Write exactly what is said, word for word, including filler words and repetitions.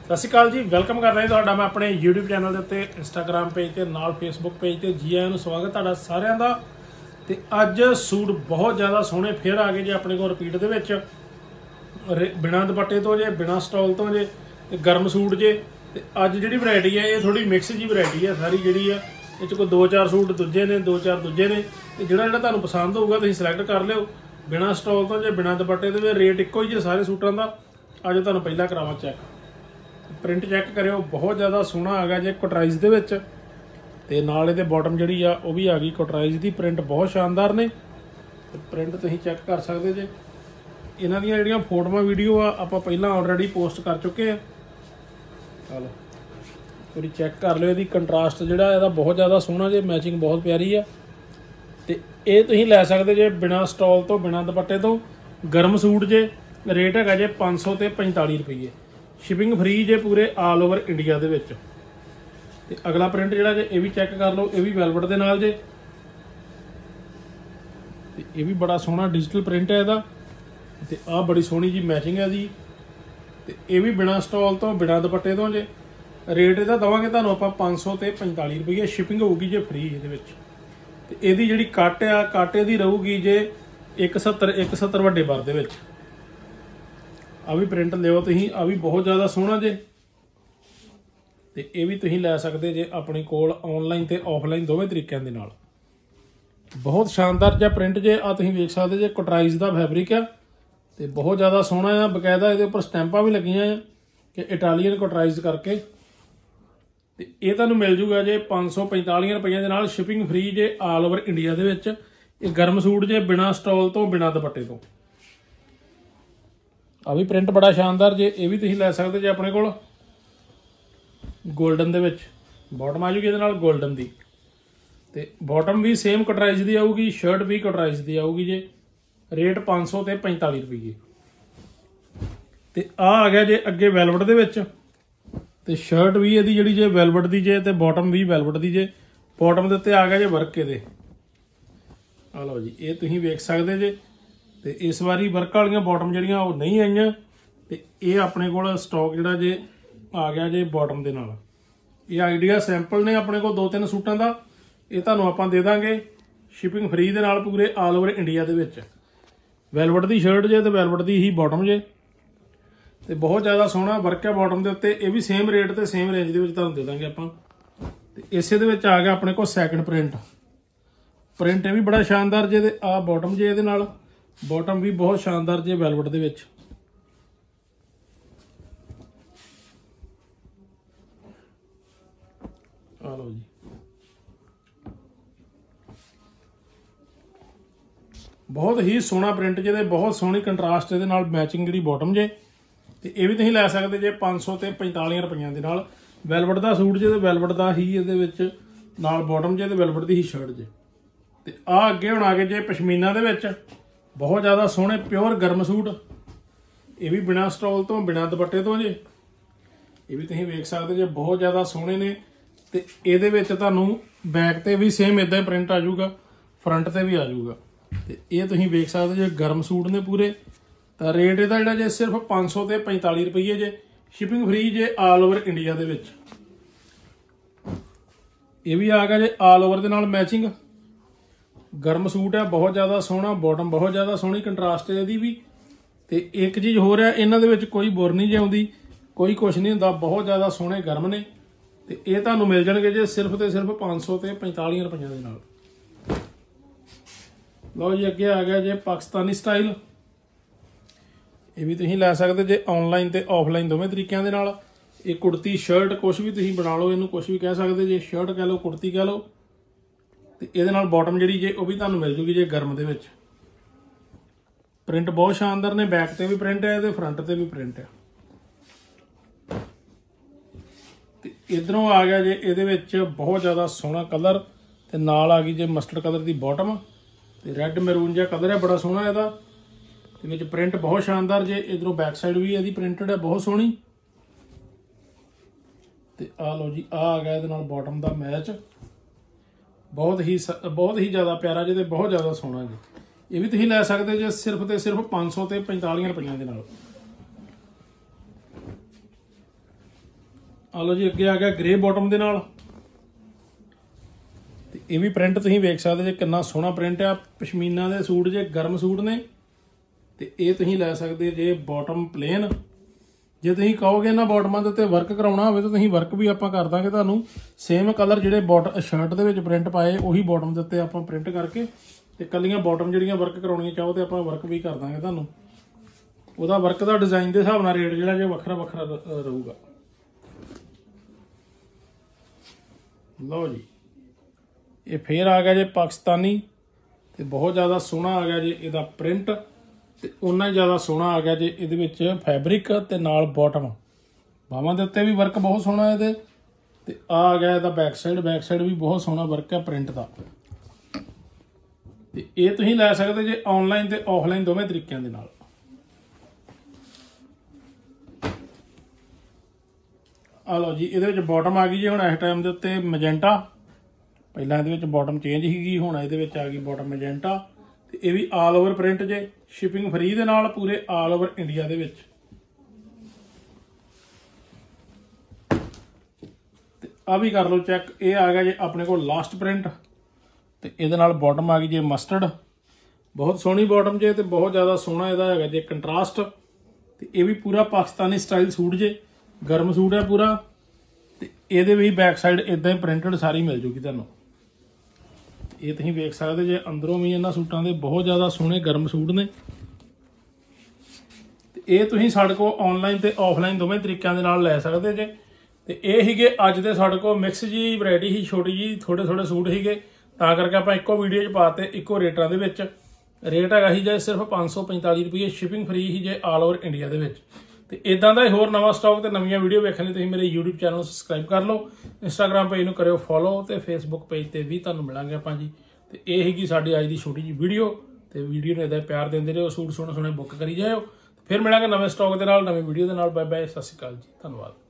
सत श्री अकाल जी, वेलकम कर रहे तुहाडा मैं अपने यूट्यूब चैनल के उत्ते, इंस्टाग्राम पेज ते नाल फेसबुक पेज ते जी आयां नूं स्वागत तुहाडा सारिआं दा। ते अज सूट बहुत ज़्यादा सोहणे फिर आ गए जे अपने कोल रिपीट दे विच, बिना दुपट्टे तो जे बिना स्टॉल तो जे ते गर्म सूट जे। ते अज जिहड़ी वैरायटी है ये थोड़ी मिक्स जी वैरायटी है सारी जिहड़ी है, इह च कोई दो चार सूट दूजे ने, दो चार दूजे ने। ते जिहड़ा जिहड़ा तुहानूं पसंद होऊगा तुसीं सिलैक्ट कर लिओ, बिना स्टॉल तो जे बिना दुपट्टे तो। रेट इक्को ही जे सारे सूटां दा। अज तुहानूं पहिला करावां चैक, प्रिंट चैक करियो, बहुत ज़्यादा सोहना आ गया जे कटराइज दे विच। ते नाल इहदे बॉटम जिहड़ी आ वो भी आ गई कटराइज दी। प्रिंट बहुत शानदार ने, प्रिंट तुसीं चैक कर सकते जे। इन्हां दीयां जिहड़ियां फोटोआं वीडियो आ आपां पहिलां ऑलरेडी पोस्ट कर चुके हैं। चलो थोड़ी चैक कर लो, इहदी कंट्रास्ट जिहड़ा इहदा बहुत ज़्यादा सोहना जे, मैचिंग बहुत प्यारी आ। ते इह तुसीं लै सकदे जे बिना स्टॉल तो, बिना दुपट्टे तो। गर्म सूट जे, रेट हैगा जे पाँच सौ ते पैंताली रुपये। शिपिंग फ्री जे पूरे आल ओवर इंडिया दे विच। ते अगला प्रिंट जिहड़ा जे ये भी चैक कर लो, ये भी वैलवेट दे नाल जे। ते ये भी बड़ा सोहना डिजिटल प्रिंट है इहदा। ते आ बड़ी सोहनी जी मैचिंग है दी। ते ये भी बिना स्टॉल तो, बिना दुपट्टे तो जे। रेट इहदा दवांगे तुहानूं आपां पाँच सौ ते पैंताली रुपये। शिपिंग होगी जे फ्री इहदे विच। ते इहदी जिहड़ी कट आ, कट इहदी रहूगी जे एक सत्तर एक सत्तर वड्डे बर दे विच। आ भी प्रिंट लिओ तुसीं, आ भी बहुत ज़्यादा सोहना जे। ते ये भी तुसीं लै सकदे जे अपने कोल ऑनलाइन ते ऑफलाइन दोवें तरीकों दे नाल। बहुत शानदार जिहा प्रिंट जे। आ तुसीं वेख सकदे जे कटराइज दा फैब्रिक आ ते बहुत ज़्यादा सोहना आ। बकायदा इहदे उपर स्टैंपां भी लगियां आ कि इटालीयन कटराइज करके। ते ये तुहानूं मिल जूगा जे पाँच सौ पैंताली रुपये दे नाल। शिपिंग फ्री जे आल ओवर इंडिया दे विच। ये गर्म सूट जे बिना स्टॉल तो, बिना दुपट्टे तो। आ भी प्रिंट बड़ा शानदार जे। ये भी तुसीं लै सकदे जे अपने कोल गोल्डन दे विच। बॉटम आ जूगी इहदे नाल गोल्डन दी। ते बॉटम भी सेम कटराइज दी आऊगी, शर्ट भी कटराइज दी आऊगी जे। रेट पाँच सौ ते पैंताली रुपये। ते आ आ गया जे अगे वैलवेट दे विच। ते शर्ट भी इहदी जिहड़ी जे वैलवेट दी जे, ते बॉटम भी वैलवेट दी जे। बॉटम दे उत्ते आ गया जे वर्क इहदे। आ लो जी, ये तुसीं वेख सकदे जे। ते इस बारी वर्क वालियां बॉटम जिहड़ियां वो नहीं आईयां। ते ये अपने कोल स्टॉक जिहड़ा जे आ गया जे बॉटम दे नाल। ये आइडिया सैंपल ने अपने कोल दो तीन सूटां दा। ये तुहानूं आपां दे दांगे शिपिंग फ्री दे नाल पूरे आल ओवर इंडिया दे विच। वैलवेट दी शर्ट जे ते वैलवेट दी ही बॉटम जे। ते बहुत ज़्यादा सोहना वर्क है बॉटम दे उत्ते। ये भी सेम रेट ते सेम रेंज दे विच तुहानूं दे दांगे आपां। ते इसे दे विच आ गया अपने कोल सैकंड प्रिंट। प्रिंट ये भी बड़ा शानदार जे। ते आ बॉटम जे इहदे नाल। बॉटम भी बहुत शानदार जे वैलवेट दे विच। आ लो जी, बहुत ही सोहना प्रिंट जे। बहुत सोहनी कंट्रास्ट इहदे नाल मैचिंग जिहड़ी बॉटम जे। ते ये भी तुसीं लै सकदे जे पाँच सौ ते पैंताली रुपये दे नाल। वैलवेट दा सूट जे, ते वैलवेट दा ही इहदे विच नाल बॉटम जे, ते वैलवेट दी ही शर्ट जे। ते आ अगे हुण आ गए जे पशमीना दे विच। बहुत ज़्यादा सोहने प्योर गर्म सूट। ये भी बिना स्टॉल तो, बिना दुपट्टे तो जे। ये भी तुसीं वेख सकदे जे, बहुत ज़्यादा सोहने ने। ते इहदे विच तुहानूं बैक ते भी सेम इदां ही प्रिंट आ जाऊगा, फ्रंट ते भी आ जाऊगा। ते ये तुसीं वेख सकदे जे गर्म सूट ने पूरे। तां रेट इहदा जिहड़ा जे सिर्फ पाँच सौ ते पैंताली रुपये जे। शिपिंग फ्री जे आल ओवर इंडिया दे विच। ये भी आ गया जे आल ओवर दे नाल मैचिंग। गर्म सूट है, बहुत ज़्यादा सोहना। बॉटम बहुत ज़्यादा सोहनी कंट्रास्ट है इहदी भी। ते एक चीज़ होर है, इन्हां दे विच कोई बुर नहीं जे आउंदी, कोई कुछ नहीं हुंदा। बहुत ज़्यादा सोहने गर्म ने। ते ये तुहानूं मिल जाणगे जे सिर्फ ते सिर्फ पाँच सौ ते पैंताली रुपये दे नाल। लो जी, अगे आ गया जे पाकिस्तानी स्टाइल। ये भी तुसीं लै सकदे जे ऑनलाइन ते ऑफलाइन दोवें तरीकों दे नाल। ये कुर्ती शर्ट कुछ भी तुसीं बना लो, इहनूं कुछ भी कह सकदे जे। शर्ट कह लो, कुर्ती कह लो। ते इहदे नाल बॉटम जिहड़ी जे वो भी तुहानूं मिल जूगी जे गर्म दे विच। प्रिंट बहुत शानदार ने। बैक ते भी प्रिंट है, ते फ्रंट ते भी प्रिंट है। ते इधरों आ गया जे इहदे विच बहुत ज़्यादा सोहना कलर। ते नाल आ गई जे मस्टर्ड कलर दी बॉटम। ते रैड मैरून जिहा कलर है, बड़ा सोहना इहदा। ते विच प्रिंट बहुत शानदार जे। इधरों बैक साइड भी इहदी प्रिंटेड है, बहुत सोहनी। ते आ लो जी, आ आ गया इहदे नाल बॉटम दा मैच। बहुत ही बहुत ही ज़्यादा प्यारा जे, ते बहुत ज़्यादा सोहना जी। ये भी तुसीं लै सकदे जे सिर्फ ते सिर्फ पाँच सौ ते पैंताली रुपये दे नाल। ਆ ਲਓ ਜੀ, ਅੱगे आ गया ग्रे बॉटम ਦੇ ਨਾਲ। ਤੇ ਇਹ ਵੀ ਪ੍ਰਿੰਟ ਤੁਸੀਂ ਵੇਖ ਸਕਦੇ ਜੇ ਕਿੰਨਾ ਸੋਹਣਾ ਪ੍ਰਿੰਟ ਆ। ਪਸ਼ਮੀਨਾ ਦੇ ਸੂਟ ਜੇ ਗਰਮ ਸੂਟ ਨੇ ਤੇ ਇਹ ਤੁਸੀਂ ਲੈ ਸਕਦੇ ਜੇ ਬॉटम ਪਲੇਨ। ਜੇ ਤੁਸੀਂ ਕਹੋਗੇ ਨਾ ਬॉटਮਾਂ ਦੇ ਉੱਤੇ ਵਰਕ ਕਰਾਉਣਾ ਹੋਵੇ ਤਾਂ ਤੁਸੀਂ ਵਰਕ ਵੀ ਆਪਾਂ ਕਰ ਦਾਂਗੇ ਤੁਹਾਨੂੰ। ਸੇਮ ਕਲਰ ਜਿਹੜੇ ਬॉटम ਸ਼ਰਟ ਦੇ ਵਿੱਚ ਪ੍ਰਿੰਟ ਪਾਏ ਉਹੀ ਬॉटम ਦੇ ਉੱਤੇ ਆਪਾਂ ਪ੍ਰਿੰਟ ਕਰਕੇ ਤੇ ਕੱਲੀਆਂ ਬॉटम ਜਿਹੜੀਆਂ ਵਰਕ ਕਰਾਉਣੀਆਂ ਚਾਹੋ ਤੇ ਆਪਾਂ ਵਰਕ ਵੀ ਕਰ ਦਾਂਗੇ ਤੁਹਾਨੂੰ। ਉਹਦਾ ਵਰਕ ਦਾ ਡਿਜ਼ਾਈਨ ਦੇ ਹਿਸਾਬ ਨਾਲ ਰੇਟ ਜਿਹੜਾ ਜੇ ਵੱਖਰਾ ਵੱਖਰਾ ਰਹੂਗਾ। ਲਓ ਜੀ, ਇਹ ਫੇਰ ਆ ਗਿਆ ਜੇ ਪਾਕਿਸਤਾਨੀ ਤੇ ਬਹੁਤ ਜ਼ਿਆਦਾ ਸੋਹਣਾ ਆ ਗਿਆ ਜੀ ਇਹਦਾ ਪ੍ਰਿੰਟ ਤੇ ਉਨਾ ਹੀ ਜ਼ਿਆਦਾ ਸੋਹਣਾ ਆ ਗਿਆ ਜੇ ਇਹਦੇ ਵਿੱਚ ਫੈਬਰਿਕ ਤੇ ਨਾਲ ਬॉटम। ਬਾਹਾਂ ਦੇ ਉੱਤੇ ਵੀ ਵਰਕ ਬਹੁਤ ਸੋਹਣਾ ਇਹਦੇ ਤੇ ਆ ਗਿਆ ਇਹਦਾ ਬੈਕ ਸਾਈਡ। ਬੈਕ ਸਾਈਡ ਵੀ ਬਹੁਤ ਸੋਹਣਾ ਵਰਕ ਹੈ ਪ੍ਰਿੰਟ ਦਾ। ਤੇ ਇਹ ਤੁਸੀਂ ਲੈ ਸਕਦੇ ਜੇ ਆਨਲਾਈਨ ਤੇ ਆਫਲਾਈਨ ਦੋਵੇਂ ਤਰੀਕਿਆਂ ਦੇ ਨਾਲ। ਆ ਲਓ ਜੀ, ਇਹਦੇ ਵਿੱਚ ਬॉटम ਆ ਗਈ ਜੀ ਹੁਣ ਇਸ ਟਾਈਮ ਦੇ ਉੱਤੇ ਮੈਜੈਂਟਾ। ਪਹਿਲਾਂ ਇਹਦੇ ਵਿੱਚ बॉटम ਚੇਂਜ ਸੀਗੀ, ਹੁਣ ਇਹਦੇ ਵਿੱਚ ਆ ਗਈ बॉटम ਮੈਜੈਂਟਾ। ਤੇ ਇਹ ਵੀ ਆਲ ਓਵਰ ਪ੍ਰਿੰਟ ਜੇ, ਸ਼ਿਪਿੰਗ ਫਰੀ ਦੇ ਨਾਲ ਪੂਰੇ ਆਲ ਓਵਰ ਇੰਡੀਆ ਦੇ ਵਿੱਚ। ਤੇ ਆ ਵੀ ਕਰ ਲਓ ਚੈੱਕ। ਇਹ ਆ ਗਿਆ ਜੇ ਆਪਣੇ ਕੋਲ ਲਾਸਟ ਪ੍ਰਿੰਟ ਤੇ ਇਹਦੇ ਨਾਲ बॉटम ਆ ਗਈ ਜੇ ਮਸਟਰਡ। ਬਹੁਤ ਸੋਹਣੀ बॉटम ਜੇ ਤੇ ਬਹੁਤ ਜ਼ਿਆਦਾ ਸੋਹਣਾ ਇਹਦਾ ਹੈਗਾ ਜੇ ਕੰਟਰਾਸਟ। ਤੇ ਇਹ ਵੀ ਪੂਰਾ ਪਾਕਿਸਤਾਨੀ ਸਟਾਈਲ ਸੂਟ ਜੇ, ਗਰਮ ਸੂਟ ਹੈ ਪੂਰਾ। ਤੇ ਇਹਦੇ ਵੀ ਬੈਕ ਸਾਈਡ ਇਦਾਂ ਹੀ ਪ੍ਰਿੰਟਡ ਸਾਰੀ ਮਿਲ ਜੂਗੀ ਤੁਹਾਨੂੰ। ਇਹ ਤੁਸੀਂ ਵੇਖ ਸਕਦੇ ਜੇ ਅੰਦਰੋਂ ਵੀ ਇਹਨਾਂ ਸੂਟਾਂ ਦੇ ਬਹੁਤ ਜ਼ਿਆਦਾ ਸੋਹਣੇ ਗਰਮ ਸੂਟ ਨੇ। ਤੇ ਇਹ ਤੁਸੀਂ ਸਾਡੇ ਕੋਲ ਆਨਲਾਈਨ ਤੇ ਆਫਲਾਈਨ ਦੋਵੇਂ ਤਰੀਕਿਆਂ ਦੇ ਨਾਲ ਲੈ ਸਕਦੇ ਜੇ। ਤੇ ਇਹ ਸੀਗੇ ਅੱਜ ਦੇ ਸਾਡੇ ਕੋਲ ਮਿਕਸ ਜੀ ਵੈਰਾਈਟੀ ਸੀ, ਛੋਟੀ ਜੀ ਥੋੜੇ ਥੋੜੇ ਸੂਟ ਸੀਗੇ, ਤਾਂ ਕਰਕੇ ਆਪਾਂ ਇੱਕੋ ਵੀਡੀਓ 'ਚ ਪਾਤੇ ਇੱਕੋ ਰੇਟਾਂ ਦੇ ਵਿੱਚ। ਰੇਟ ਹੈਗਾ ਸੀ ਜੇ ਸਿਰਫ ਪੰਜ ਸੌ ਪੰਤਾਲੀ ਰੁਪਏ, ਸ਼ਿਪਿੰਗ ਫਰੀ ਸੀ ਜੇ ਆਲ ਓਵਰ ਇੰਡੀਆ ਦੇ ਵਿੱਚ। ਤੇ ਇਦਾਂ ਦਾ ਹੋਰ ਨਵਾਂ ਸਟਾਕ ਤੇ ਨਵੀਆਂ ਵੀਡੀਓ ਵੇਖਣ ਲਈ ਤੁਸੀਂ ਮੇਰੇ YouTube ਚੈਨਲ ਨੂੰ ਸਬਸਕ੍ਰਾਈਬ ਕਰ ਲਓ। ਇੰਸਟਾਗ੍ਰਾਮ ਪੇਜ ਨੂੰ ਕਰਿਓ ਫੋਲੋ ਤੇ ਫੇਸਬੁੱਕ ਪੇਜ ਤੇ ਵੀ ਤੁਹਾਨੂੰ ਮਿਲਾਂਗੇ ਆਪਾਂ ਜੀ। ਤੇ ਇਹ ਸੀਗੀ ਸਾਡੀ ਅੱਜ ਦੀ ਛੋਟੀ ਜਿਹੀ ਵੀਡੀਓ। ਤੇ ਵੀਡੀਓ ਨੂੰ ਇਦਾਂ ਪਿਆਰ ਦਿੰਦੇ ਰਹੋ, ਸੂਟ ਸੋਹਣੇ ਸੋਹਣੇ ਬੁੱਕ ਕਰੀ ਜਾਇਓ। ਫਿਰ ਮਿਲਾਂਗੇ ਨਵੇਂ ਸਟਾਕ ਦੇ ਨਾਲ, ਨਵੀਂ ਵੀਡੀਓ ਦੇ ਨਾਲ। ਬਾਏ ਬਾਏ, ਸਤਿ ਸ਼੍ਰੀ ਅਕਾਲ ਜੀ, ਧੰਨਵਾਦ।